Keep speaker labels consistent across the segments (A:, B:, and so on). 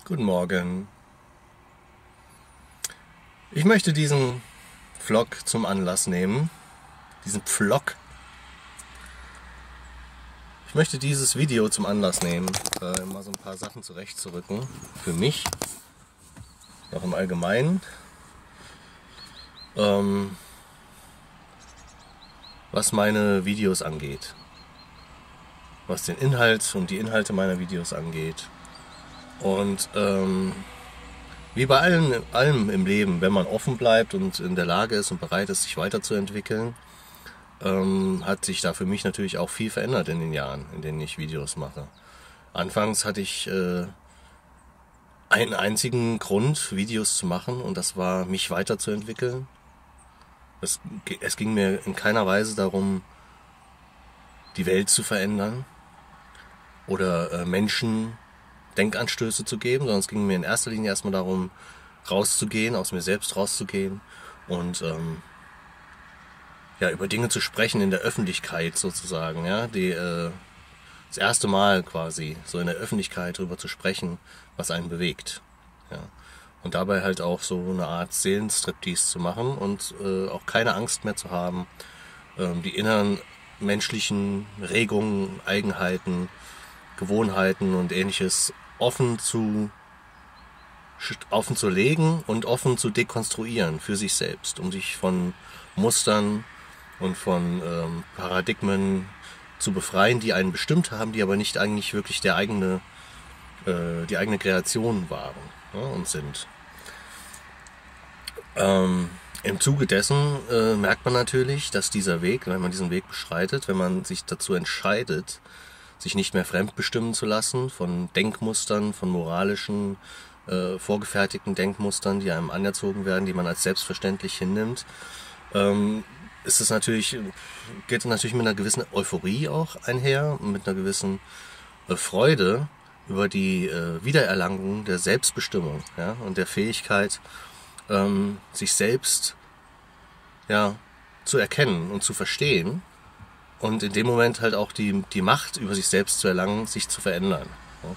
A: Guten Morgen. Ich möchte diesen Vlog zum Anlass nehmen. Diesen Vlog. Ich möchte dieses Video zum Anlass nehmen, mal so ein paar Sachen zurechtzurücken. Für mich, auch im Allgemeinen. Was meine Videos angeht. Was den Inhalt und die Inhalte meiner Videos angeht. Und wie bei allem im Leben, wenn man offen bleibt und in der Lage ist und bereit ist, sich weiterzuentwickeln, hat sich da für mich natürlich auch viel verändert in den Jahren, in denen ich Videos mache. Anfangs hatte ich einen einzigen Grund, Videos zu machen, und das war, mich weiterzuentwickeln. Es ging mir in keiner Weise darum, die Welt zu verändern oder Menschen Denkanstöße zu geben, sondern es ging mir in erster Linie erstmal darum, rauszugehen, aus mir selbst rauszugehen und über Dinge zu sprechen in der Öffentlichkeit sozusagen, ja, das erste Mal quasi so in der Öffentlichkeit darüber zu sprechen, was einen bewegt, ja, und dabei halt auch so eine Art Seelenstriptease zu machen und auch keine Angst mehr zu haben, die inneren menschlichen Regungen, Eigenheiten, Gewohnheiten und ähnliches offen zu legen und offen zu dekonstruieren für sich selbst, um sich von Mustern und von Paradigmen zu befreien, die einen bestimmt haben, die aber nicht eigentlich wirklich die eigene Kreation waren, ja, und sind. Im Zuge dessen merkt man natürlich, dass dieser Weg, wenn man diesen Weg beschreitet, wenn man sich dazu entscheidet, sich nicht mehr fremdbestimmen zu lassen von Denkmustern, von moralischen, vorgefertigten Denkmustern, die einem anerzogen werden, die man als selbstverständlich hinnimmt, geht es natürlich mit einer gewissen Euphorie auch einher, mit einer gewissen Freude über die Wiedererlangung der Selbstbestimmung, ja, und der Fähigkeit, sich selbst, ja, zu erkennen und zu verstehen. Und in dem Moment halt auch die Macht über sich selbst zu erlangen, sich zu verändern. Ja.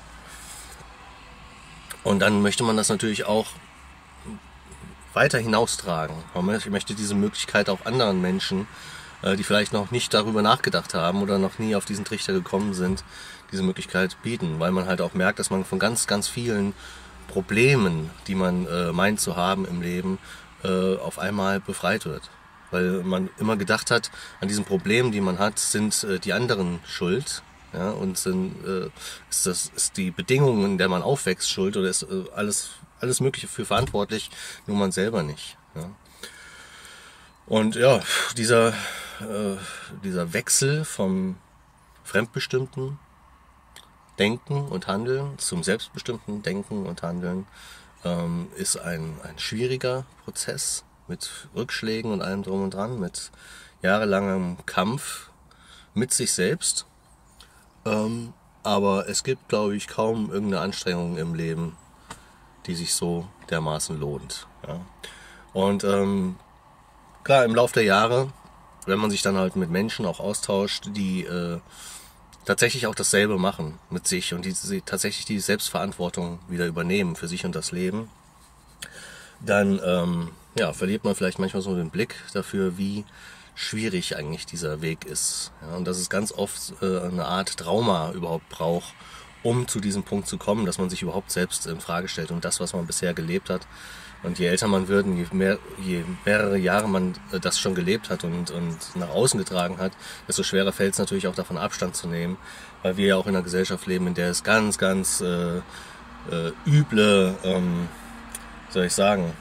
A: Und dann möchte man das natürlich auch weiter hinaustragen. Ich möchte diese Möglichkeit auch anderen Menschen, die vielleicht noch nicht darüber nachgedacht haben oder noch nie auf diesen Trichter gekommen sind, diese Möglichkeit bieten. Weil man halt auch merkt, dass man von ganz, ganz vielen Problemen, die man meint zu haben im Leben, auf einmal befreit wird. Weil man immer gedacht hat, an diesen Problemen, die man hat, sind die anderen schuld, ja, und ist die Bedingung, in der man aufwächst, schuld, oder ist alles Mögliche für verantwortlich, nur man selber nicht. Ja. Und ja, dieser Wechsel vom fremdbestimmten Denken und Handeln zum selbstbestimmten Denken und Handeln ist ein schwieriger Prozess, mit Rückschlägen und allem drum und dran, mit jahrelangem Kampf mit sich selbst. Aber es gibt, glaube ich, kaum irgendeine Anstrengung im Leben, die sich so dermaßen lohnt. Ja. Und klar, im Laufe der Jahre, wenn man sich dann halt mit Menschen auch austauscht, die tatsächlich auch dasselbe machen mit sich und die tatsächlich die Selbstverantwortung wieder übernehmen für sich und das Leben, dann verliert man vielleicht manchmal so den Blick dafür, wie schwierig eigentlich dieser Weg ist. Ja, und dass es ganz oft eine Art Trauma überhaupt braucht, um zu diesem Punkt zu kommen, dass man sich überhaupt selbst in Frage stellt und das, was man bisher gelebt hat. Und je älter man wird, je mehrere Jahre man das schon gelebt hat und nach außen getragen hat, desto schwerer fällt es natürlich auch davon Abstand zu nehmen, weil wir ja auch in einer Gesellschaft leben, in der es ganz, ganz üble, soll ich sagen,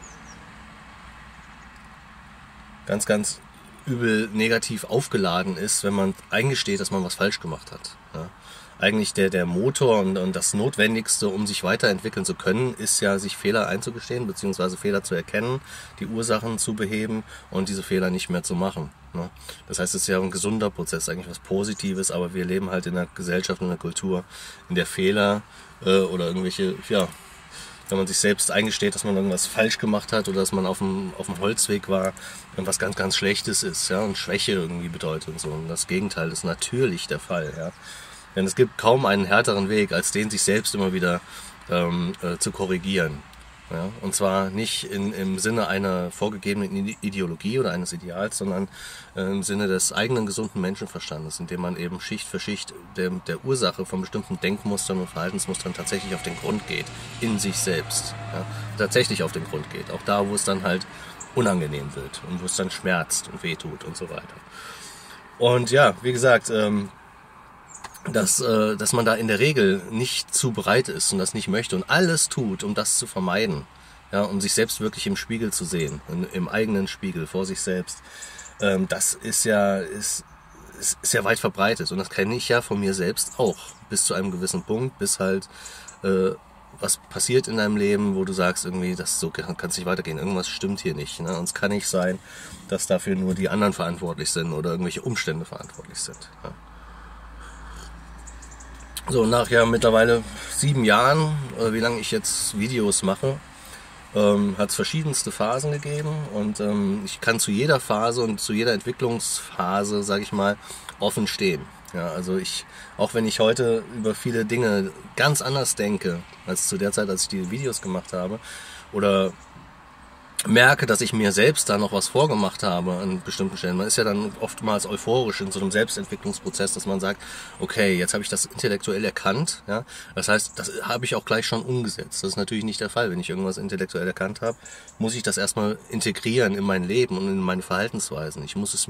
A: ganz, ganz übel negativ aufgeladen ist, wenn man eingesteht, dass man was falsch gemacht hat. Ja. Eigentlich der Motor und das Notwendigste, um sich weiterentwickeln zu können, ist ja, sich Fehler einzugestehen, beziehungsweise Fehler zu erkennen, die Ursachen zu beheben und diese Fehler nicht mehr zu machen. Ne. Das heißt, es ist ja ein gesunder Prozess, eigentlich was Positives, aber wir leben halt in einer Gesellschaft und einer Kultur, in der Fehler oder irgendwelche, wenn man sich selbst eingesteht, dass man irgendwas falsch gemacht hat oder dass man auf dem Holzweg war, was ganz, ganz Schlechtes ist, ja, und Schwäche irgendwie bedeutet und so. Und das Gegenteil ist natürlich der Fall, ja. Denn es gibt kaum einen härteren Weg, als den sich selbst immer wieder zu korrigieren. Ja, und zwar nicht im Sinne einer vorgegebenen Ideologie oder eines Ideals, sondern im Sinne des eigenen gesunden Menschenverstandes, indem man eben Schicht für Schicht der Ursache von bestimmten Denkmustern und Verhaltensmustern tatsächlich auf den Grund geht, in sich selbst. Ja, tatsächlich auf den Grund geht, auch da, wo es dann halt unangenehm wird und wo es dann schmerzt und wehtut und so weiter. Und ja, wie gesagt, dass man da in der Regel nicht zu bereit ist und das nicht möchte und alles tut, um das zu vermeiden, ja, um sich selbst wirklich im Spiegel zu sehen, im eigenen Spiegel vor sich selbst, das ist ja weit verbreitet und das kenne ich ja von mir selbst auch bis zu einem gewissen Punkt, bis halt was passiert in deinem Leben, wo du sagst irgendwie, so kann es nicht weitergehen, irgendwas stimmt hier nicht, ne? Und es kann nicht sein, dass dafür nur die anderen verantwortlich sind oder irgendwelche Umstände verantwortlich sind. Ja. So, nach ja mittlerweile 7 Jahren, wie lange ich jetzt Videos mache, hat es verschiedenste Phasen gegeben und ich kann zu jeder Phase und zu jeder Entwicklungsphase, sage ich mal, offen stehen. Ja, also auch wenn ich heute über viele Dinge ganz anders denke, als zu der Zeit, als ich die Videos gemacht habe, oder merke, dass ich mir selbst da noch was vorgemacht habe an bestimmten Stellen. Man ist ja dann oftmals euphorisch in so einem Selbstentwicklungsprozess, dass man sagt, okay, jetzt habe ich das intellektuell erkannt. Ja? Das heißt, das habe ich auch gleich schon umgesetzt. Das ist natürlich nicht der Fall. Wenn ich irgendwas intellektuell erkannt habe, muss ich das erstmal integrieren in mein Leben und in meine Verhaltensweisen. Ich muss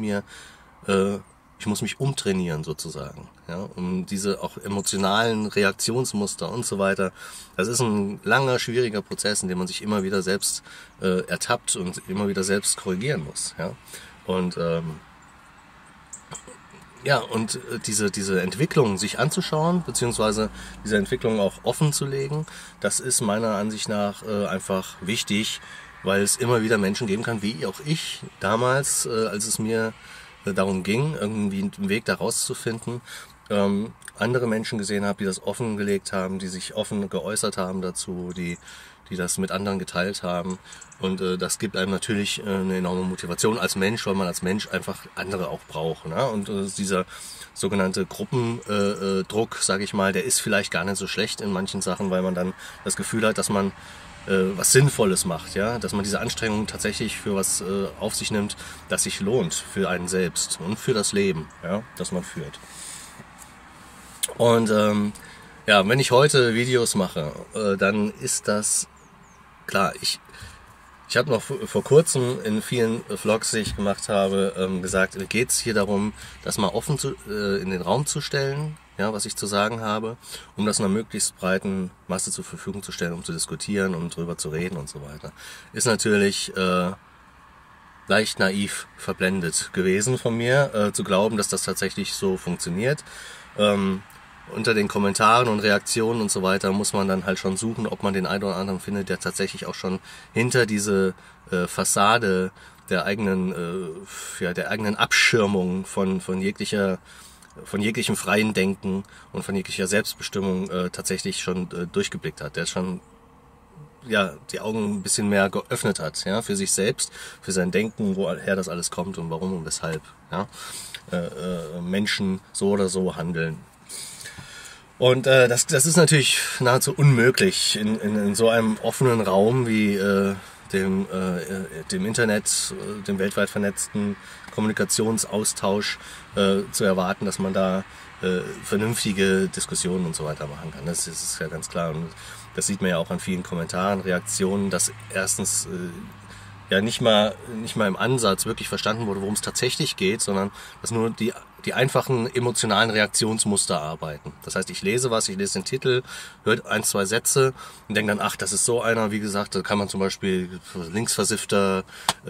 A: mich umtrainieren sozusagen, ja, um diese auch emotionalen Reaktionsmuster und so weiter. Das ist ein langer, schwieriger Prozess, in dem man sich immer wieder selbst ertappt und immer wieder selbst korrigieren muss. Ja. Und diese Entwicklung sich anzuschauen, beziehungsweise diese Entwicklung auch offen zu legen, das ist meiner Ansicht nach einfach wichtig, weil es immer wieder Menschen geben kann, wie auch ich damals, als es mir darum ging, irgendwie einen Weg da rauszufinden, andere Menschen gesehen habe, die das offengelegt haben, die sich offen geäußert haben dazu, die das mit anderen geteilt haben. Und das gibt einem natürlich eine enorme Motivation als Mensch, weil man als Mensch einfach andere auch braucht. Ne? Und dieser sogenannte Gruppendruck, sage ich mal, der ist vielleicht gar nicht so schlecht in manchen Sachen, weil man dann das Gefühl hat, dass man was Sinnvolles macht, ja, dass man diese Anstrengung tatsächlich für was auf sich nimmt, das sich lohnt für einen selbst und für das Leben, ja, das man führt. Und wenn ich heute Videos mache, dann ist das klar. Ich habe noch vor kurzem in vielen Vlogs, die ich gemacht habe, gesagt, geht es hier darum, das mal offen in den Raum zu stellen, ja, was ich zu sagen habe, um das einer möglichst breiten Masse zur Verfügung zu stellen, um zu diskutieren, um drüber zu reden und so weiter. Ist natürlich leicht naiv verblendet gewesen von mir, zu glauben, dass das tatsächlich so funktioniert. Unter den Kommentaren und Reaktionen und so weiter muss man dann halt schon suchen, ob man den einen oder anderen findet, der tatsächlich auch schon hinter diese Fassade der eigenen Abschirmung von jeglichem freien Denken und von jeglicher Selbstbestimmung tatsächlich schon durchgeblickt hat, der schon die Augen ein bisschen mehr geöffnet hat, ja, für sich selbst, für sein Denken, woher das alles kommt und warum und weshalb, ja, Menschen so oder so handeln. Und das ist natürlich nahezu unmöglich in so einem offenen Raum wie dem Internet, dem weltweit vernetzten Kommunikationsaustausch zu erwarten, dass man da vernünftige Diskussionen und so weiter machen kann. Das ist ja ganz klar. Und das sieht man ja auch an vielen Kommentaren, Reaktionen, dass erstens nicht mal im Ansatz wirklich verstanden wurde, worum es tatsächlich geht, sondern dass nur die einfachen emotionalen Reaktionsmuster arbeiten. Das heißt, ich lese den Titel, hört 1, 2 Sätze und denke dann, ach, das ist so einer, wie gesagt, da kann man zum Beispiel linksversiffter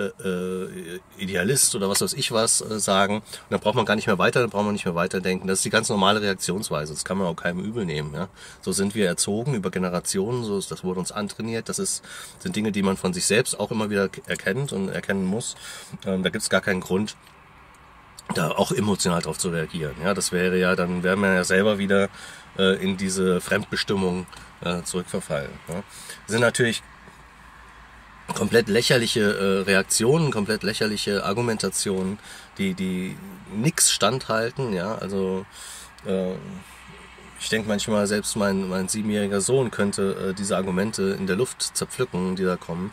A: Idealist oder was weiß ich was sagen. Und dann braucht man gar nicht mehr weiter, dann braucht man nicht mehr weiterdenken. Das ist die ganz normale Reaktionsweise, das kann man auch keinem übel nehmen. Ja? So sind wir erzogen über Generationen, das wurde uns antrainiert, sind Dinge, die man von sich selbst auch immer wieder erkennt und erkennen muss. Da gibt es gar keinen Grund, da auch emotional drauf zu reagieren. Ja, das dann wäre man ja selber wieder in diese Fremdbestimmung zurückverfallen. Ja. Das sind natürlich komplett lächerliche Reaktionen, komplett lächerliche Argumentationen, die nix standhalten. Ja, also Ich denke manchmal, selbst mein 7-jähriger Sohn könnte diese Argumente in der Luft zerpflücken, die da kommen.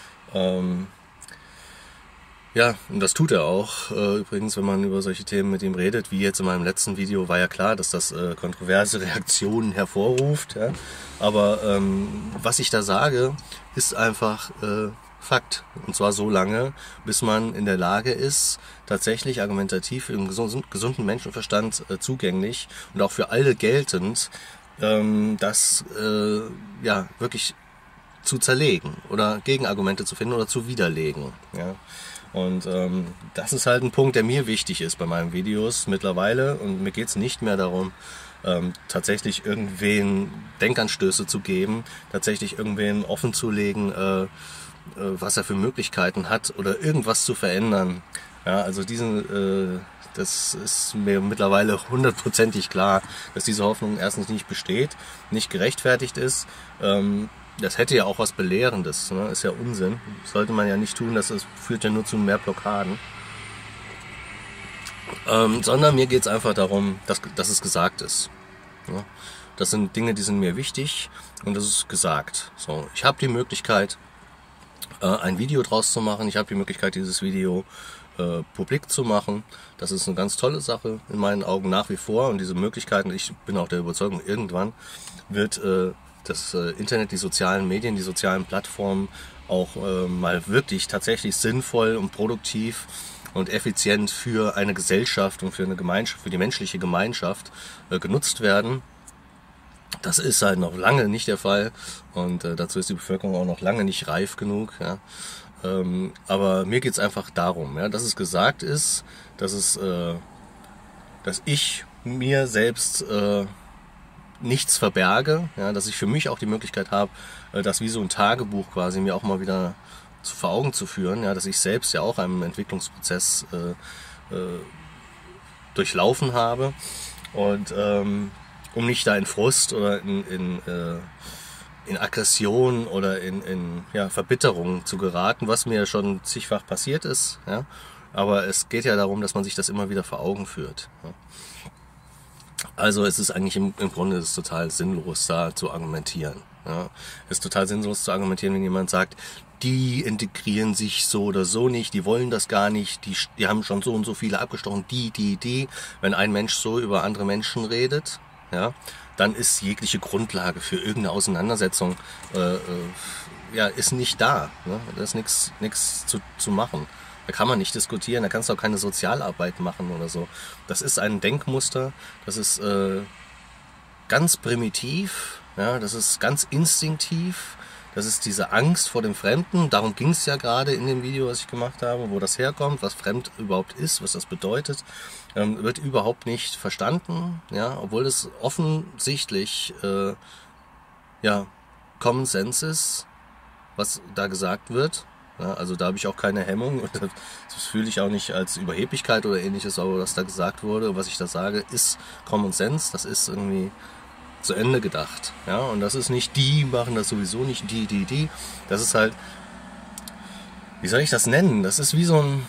A: Ja, und das tut er auch. Übrigens, wenn man über solche Themen mit ihm redet, wie jetzt in meinem letzten Video, war ja klar, dass das kontroverse Reaktionen hervorruft. Ja? Aber was ich da sage, ist einfach Fakt. Und zwar so lange, bis man in der Lage ist, tatsächlich argumentativ im gesunden Menschenverstand zugänglich und auch für alle geltend, das ja wirklich zu zerlegen oder Gegenargumente zu finden oder zu widerlegen. Ja? Und das ist halt ein Punkt, der mir wichtig ist bei meinen Videos mittlerweile. Und mir geht es nicht mehr darum, tatsächlich irgendwen Denkanstöße zu geben, tatsächlich irgendwen offenzulegen, was er für Möglichkeiten hat oder irgendwas zu verändern. Ja, also das ist mir mittlerweile 100%ig klar, dass diese Hoffnung erstens nicht besteht, nicht gerechtfertigt ist. Das hätte ja auch was Belehrendes, ne? Ist ja Unsinn. Das sollte man ja nicht tun, das führt ja nur zu mehr Blockaden. Sondern mir geht es einfach darum, dass es gesagt ist. Ja? Das sind Dinge, die sind mir wichtig und das ist gesagt. So, ich habe die Möglichkeit, ein Video draus zu machen. Ich habe die Möglichkeit, dieses Video publik zu machen. Das ist eine ganz tolle Sache in meinen Augen nach wie vor. Und diese Möglichkeiten, ich bin auch der Überzeugung, irgendwann wird das Internet, die sozialen Medien, die sozialen Plattformen auch mal wirklich tatsächlich sinnvoll und produktiv und effizient für eine Gesellschaft und für eine Gemeinschaft, für die menschliche Gemeinschaft genutzt werden. Das ist halt noch lange nicht der Fall und dazu ist die Bevölkerung auch noch lange nicht reif genug. Ja. Aber mir geht es einfach darum, ja, dass es gesagt ist, dass ich mir selbst nichts verberge, ja, dass ich für mich auch die Möglichkeit habe, das wie so ein Tagebuch quasi mir auch mal wieder vor Augen zu führen, ja, dass ich selbst ja auch einen Entwicklungsprozess durchlaufen habe und um nicht da in Frust oder in Aggression oder in Verbitterung zu geraten, was mir schon zigfach passiert ist. Ja? Aber es geht ja darum, dass man sich das immer wieder vor Augen führt. Ja? Also es ist eigentlich im Grunde ist total sinnlos, da zu argumentieren. Ja? Es ist total sinnlos zu argumentieren, wenn jemand sagt, die integrieren sich so oder so nicht, die wollen das gar nicht, die haben schon so und so viele abgestochen, die. Wenn ein Mensch so über andere Menschen redet, ja, dann ist jegliche Grundlage für irgendeine Auseinandersetzung ist nicht da. Ne? Da ist nichts zu machen. Da kann man nicht diskutieren, da kannst du auch keine Sozialarbeit machen oder so. Das ist ein Denkmuster, das ist ganz primitiv, ja, das ist ganz instinktiv. Das ist diese Angst vor dem Fremden. Darum ging es ja gerade in dem Video, was ich gemacht habe, wo das herkommt, was fremd überhaupt ist, was das bedeutet, wird überhaupt nicht verstanden, ja, obwohl es offensichtlich Common Sense ist, was da gesagt wird. Ja, also da habe ich auch keine Hemmung und das fühle ich auch nicht als Überheblichkeit oder ähnliches, aber was da gesagt wurde, was ich da sage, ist Common Sense, das ist irgendwie zu Ende gedacht. Ja? Und das ist nicht, die machen das sowieso nicht, die. Das ist halt, wie soll ich das nennen? Das ist wie so ein,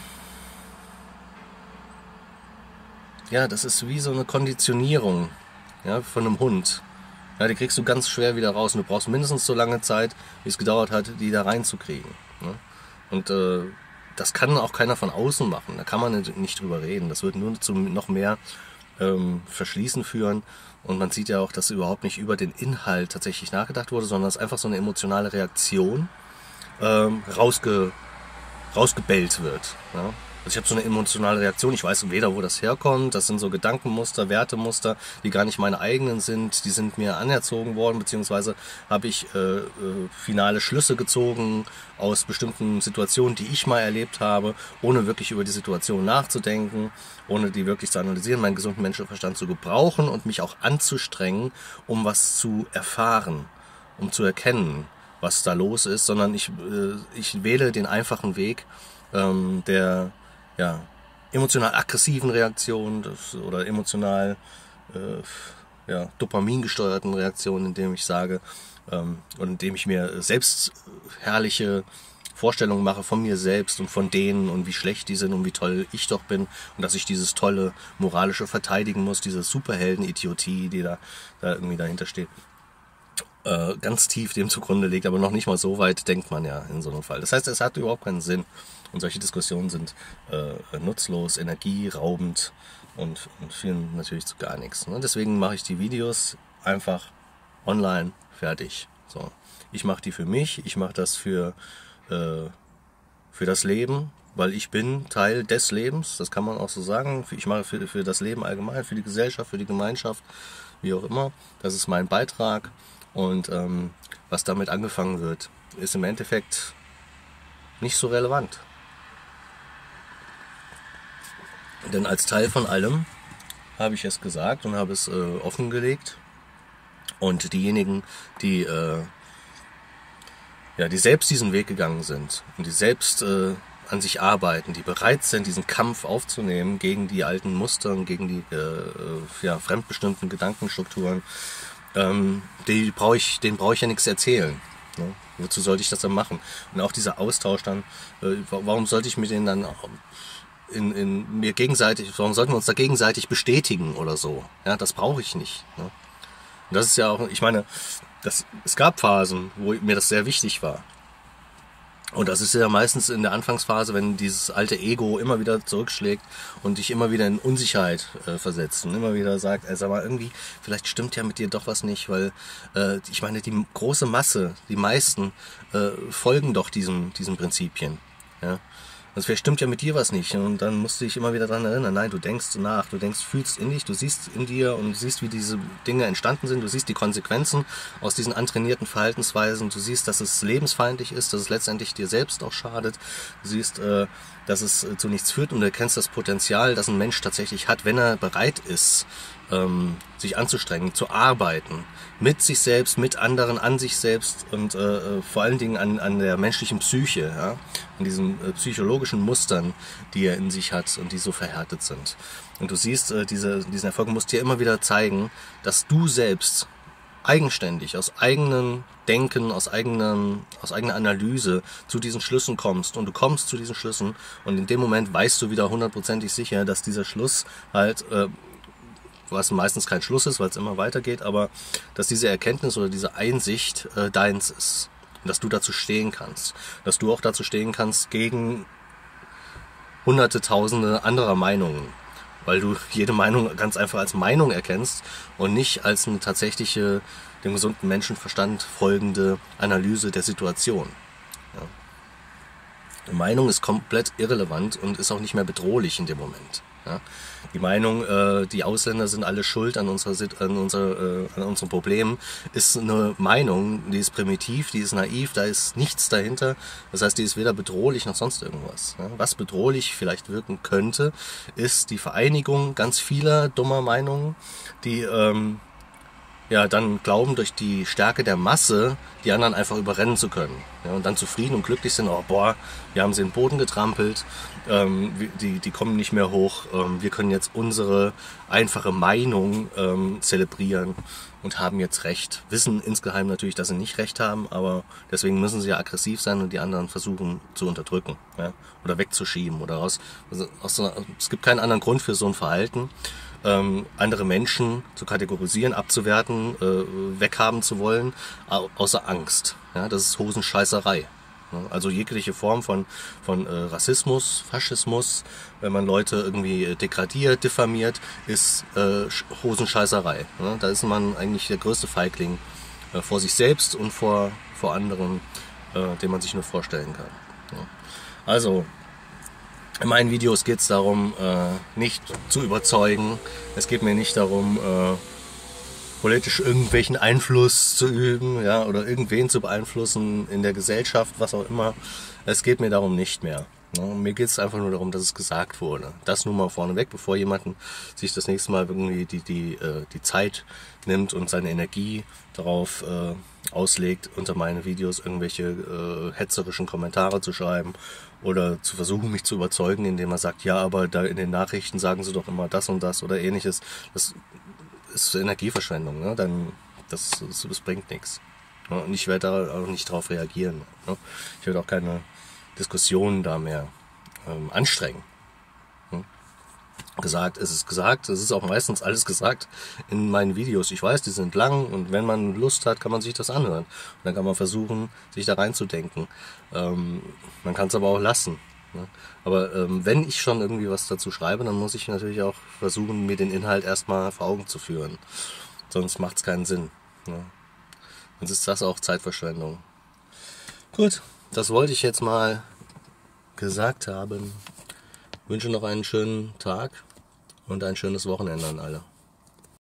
A: ja, das ist wie so eine Konditionierung, ja, von einem Hund. Ja, die kriegst du ganz schwer wieder raus und du brauchst mindestens so lange Zeit, wie es gedauert hat, die da reinzukriegen. Ne? Und das kann auch keiner von außen machen, da kann man nicht drüber reden. Das wird nur zu noch mehr Verschließen führen. Und man sieht ja auch, dass überhaupt nicht über den Inhalt tatsächlich nachgedacht wurde, sondern dass einfach so eine emotionale Reaktion rausgebellt wird. Ja? Also ich habe so eine emotionale Reaktion, ich weiß weder, wo das herkommt, das sind so Gedankenmuster, Wertemuster, die gar nicht meine eigenen sind, die sind mir anerzogen worden, beziehungsweise habe ich finale Schlüsse gezogen aus bestimmten Situationen, die ich mal erlebt habe, ohne wirklich über die Situation nachzudenken, ohne die wirklich zu analysieren, meinen gesunden Menschenverstand zu gebrauchen und mich auch anzustrengen, um was zu erfahren, um zu erkennen, was da los ist, sondern ich wähle den einfachen Weg der emotional aggressiven Reaktion oder emotional dopamingesteuerten Reaktionen, indem ich sage und indem ich mir selbst herrliche Vorstellungen mache von mir selbst und von denen und wie schlecht die sind und wie toll ich doch bin und dass ich dieses tolle moralische verteidigen muss, diese Superhelden-Idiotie, die da irgendwie dahinter steht, ganz tief dem zugrunde liegt, aber noch nicht mal so weit denkt man ja in so einem Fall. Das heißt, es hat überhaupt keinen Sinn und solche Diskussionen sind nutzlos, energieraubend und führen natürlich zu gar nichts. Ne? Deswegen mache ich die Videos einfach online, fertig. So. Ich mache die für mich, ich mache das für das Leben, weil ich bin Teil des Lebens, das kann man auch so sagen. Ich mache für das Leben allgemein, für die Gesellschaft, für die Gemeinschaft, wie auch immer. Das ist mein Beitrag. Und was damit angefangen wird, ist im Endeffekt nicht so relevant. Denn als Teil von allem habe ich es gesagt und habe es offengelegt. Und diejenigen, die selbst diesen Weg gegangen sind und die selbst an sich arbeiten, die bereit sind, diesen Kampf aufzunehmen gegen die alten Muster und gegen die fremdbestimmten Gedankenstrukturen, denen brauche ich ja nichts erzählen. Ne? Wozu sollte ich das dann machen? Und auch dieser Austausch dann, warum sollte ich mit denen dann warum sollten wir uns da gegenseitig bestätigen oder so? Ja, das brauche ich nicht. Ne? Und das ist ja auch, ich meine, es gab Phasen, wo mir das sehr wichtig war. Und das ist ja meistens in der Anfangsphase, wenn dieses alte Ego immer wieder zurückschlägt und dich immer wieder in Unsicherheit versetzt und immer wieder sagt, sag mal, irgendwie, vielleicht stimmt ja mit dir doch was nicht, weil ich meine, die große Masse, die meisten folgen doch diesen Prinzipien. Ja? Also vielleicht stimmt ja mit dir was nicht und dann musst du dich immer wieder daran erinnern, nein, du denkst nach, fühlst in dich, du siehst in dir und siehst, wie diese Dinge entstanden sind, du siehst die Konsequenzen aus diesen antrainierten Verhaltensweisen, du siehst, dass es lebensfeindlich ist, dass es letztendlich dir selbst auch schadet, du siehst, dass es zu nichts führt und du erkennst das Potenzial, das ein Mensch tatsächlich hat, wenn er bereit ist, sich anzustrengen, zu arbeiten, mit sich selbst, mit anderen, an sich selbst und vor allen Dingen an der menschlichen Psyche, ja? An diesen psychologischen Mustern, die er in sich hat und die so verhärtet sind. Und du siehst, diesen Erfolg musst dir immer wieder zeigen, dass du selbst eigenständig, aus eigenem Denken, aus eigener Analyse zu diesen Schlüssen kommst. Und du kommst zu diesen Schlüssen und in dem Moment weißt du wieder hundertprozentig sicher, dass dieser Schluss halt was meistens kein Schluss ist, weil es immer weitergeht, aber dass diese Erkenntnis oder diese Einsicht deins ist. Und dass du dazu stehen kannst. Dass du auch dazu stehen kannst gegen hunderte, tausende anderer Meinungen. Weil du jede Meinung ganz einfach als Meinung erkennst und nicht als eine tatsächliche, dem gesunden Menschenverstand folgende Analyse der Situation. Ja. Die Meinung ist komplett irrelevant und ist auch nicht mehr bedrohlich in dem Moment. Ja. Die Meinung, die Ausländer sind alle schuld an unseren Problemen, ist eine Meinung, die ist primitiv, die ist naiv, da ist nichts dahinter. Das heißt, die ist weder bedrohlich noch sonst irgendwas. Ja. Was bedrohlich vielleicht wirken könnte, ist die Vereinigung ganz vieler dummer Meinungen, die dann glauben, durch die Stärke der Masse die anderen einfach überrennen zu können. Ja, und dann zufrieden und glücklich sind, wir haben sie in den Boden getrampelt, die kommen nicht mehr hoch, wir können jetzt unsere einfache Meinung zelebrieren und haben jetzt Recht. Wissen insgeheim natürlich, dass sie nicht Recht haben, aber deswegen müssen sie ja aggressiv sein und die anderen versuchen zu unterdrücken, ja, oder wegzuschieben oder es gibt keinen anderen Grund für so ein Verhalten. Andere Menschen zu kategorisieren, abzuwerten, weghaben zu wollen, außer Angst. Ja, das ist Hosenscheißerei. Also jegliche Form von Rassismus, Faschismus, wenn man Leute irgendwie degradiert, diffamiert, ist Hosenscheißerei. Ja, da ist man eigentlich der größte Feigling vor sich selbst und vor anderen, den man sich nur vorstellen kann. Ja. Also, in meinen Videos geht es darum, nicht zu überzeugen. Es geht mir nicht darum, politisch irgendwelchen Einfluss zu üben, ja, oder irgendwen zu beeinflussen in der Gesellschaft, was auch immer. Es geht mir darum nicht mehr. Ja. Mir geht es einfach nur darum, dass es gesagt wurde. Das nur mal vorneweg, bevor jemand sich das nächste Mal irgendwie die Zeit nimmt und seine Energie darauf auslegt, unter meine Videos irgendwelche hetzerischen Kommentare zu schreiben oder zu versuchen, mich zu überzeugen, indem er sagt, ja, aber da in den Nachrichten sagen sie doch immer das und das oder ähnliches. Das ist Energieverschwendung, ne? Das bringt nichts. Ne? Und ich werde da auch nicht darauf reagieren. Ne? Ich werde auch keine Diskussionen da mehr anstrengen. Ne? Gesagt, es ist gesagt. Es ist auch meistens alles gesagt in meinen Videos. Ich weiß, die sind lang und wenn man Lust hat, kann man sich das anhören. Und dann kann man versuchen, sich da reinzudenken. Man kann es aber auch lassen. Ne? Aber wenn ich schon irgendwie was dazu schreibe, dann muss ich natürlich auch versuchen, mir den Inhalt erstmal vor Augen zu führen. Sonst macht es keinen Sinn. Ne? Sonst ist das auch Zeitverschwendung. Gut, das wollte ich jetzt mal gesagt haben. Ich wünsche noch einen schönen Tag und ein schönes Wochenende an alle.